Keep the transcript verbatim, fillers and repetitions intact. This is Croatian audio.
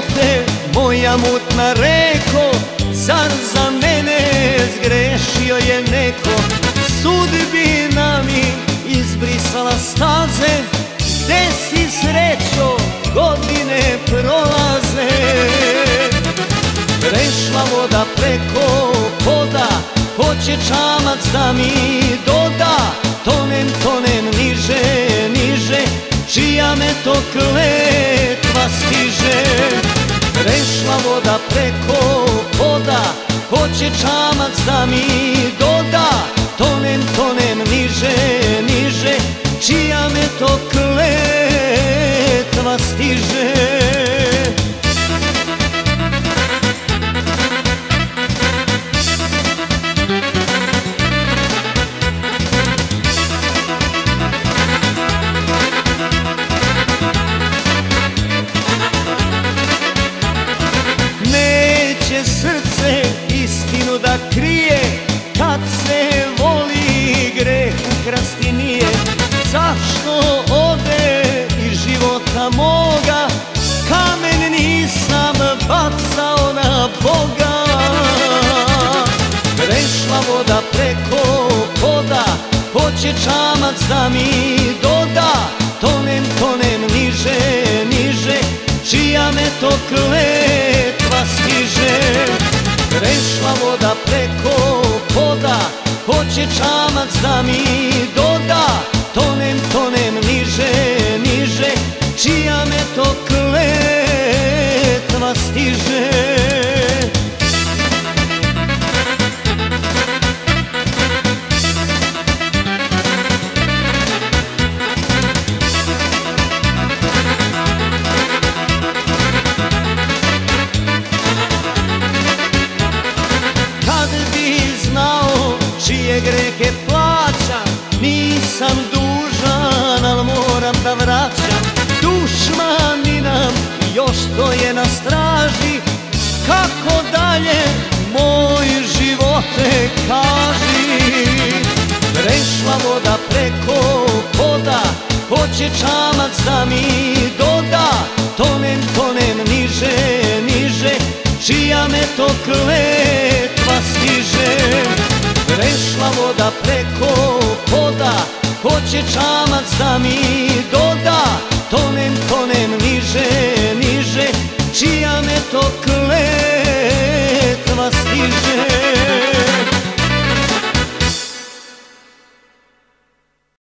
živote, moja mutna reko, zar za mene zgrešio je neko? Sudbina mi izbrisala staze, gde si srećo, godine prolaze. Prešla voda preko poda, hoće čamac da mi doda. Tonem, tonem niže, niže, čija me to kletva stiže. Prešla voda preko poda, hoće čamac da mi doda. Tonem, tonem niže, niže, čija me to kletva stiže. Neće srce istinu da krije, kad se voli greh u krasti nije. Zašto ode iz života moga, kamen nisam bacao na Boga. Prešla voda preko poda, hoće čamac da mi doda. Tonem, tonem niže, niže, čija me to kletva stiže. Prešla voda preko poda, hoće čamac da mi doda. Tonem, tonem niže, niže, čija me to kletva stiže. Čije grehe plaćam, nisam dužan, al moram da vraćam. Dušmani nam još stoje na straži, kako dalje, moj živote kaži. Prešla voda preko poda, hoće čamac da mi doda. Tonem, tonem niže, niže, čija me to kletva stiže. Prešla voda preko poda, hoće čamac da mi doda.